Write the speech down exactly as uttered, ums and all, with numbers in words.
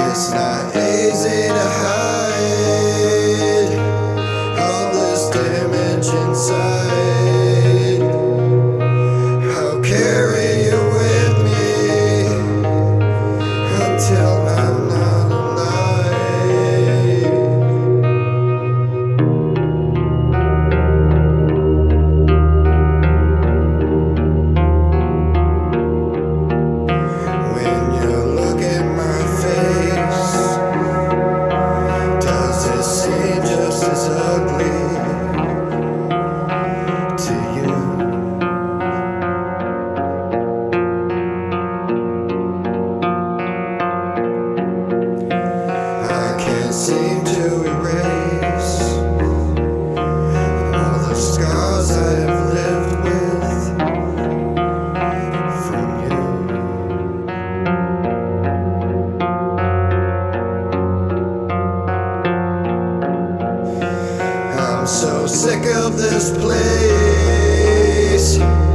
It's not easy to hide all this damage inside. I'll carry you with me until I'm not alive. When you look at my face, does it seem just as ugly to you? I can't seem to erase all the scars I have lived with from you. I'm so sick of this place.